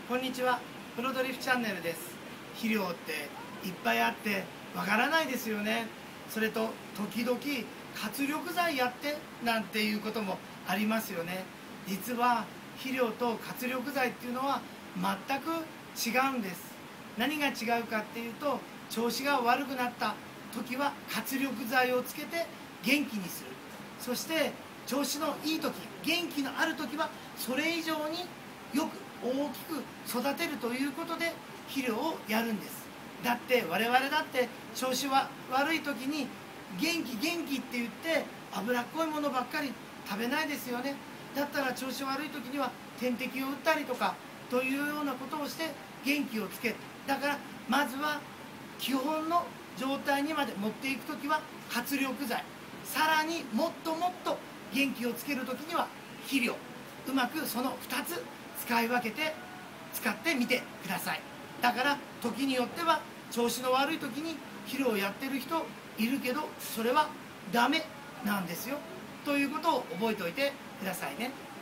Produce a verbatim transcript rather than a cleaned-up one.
こんにちは、プロドリフチャンネルです。肥料っていっぱいあってわからないですよね。それと時々活力剤やってなんていうこともありますよね。実は肥料と活力剤っていうのは全く違うんです。何が違うかっていうと、調子が悪くなった時は活力剤をつけて元気にする。そして調子のいい時、元気のある時はそれ以上によく大きく育てるということで肥料をやるんです。だって我々だって調子は悪い時に元気元気って言って脂っこいものばっかり食べないですよね。だったら調子悪い時には点滴を打ったりとかというようなことをして元気をつける。だからまずは基本の状態にまで持っていく時は活力剤、さらにもっともっと元気をつける時には肥料、うまくそのふたつ使い分けて使ってみてください。だから時によっては調子の悪い時に肥料をやってる人いるけど、それはダメなんですよということを覚えておいてくださいね。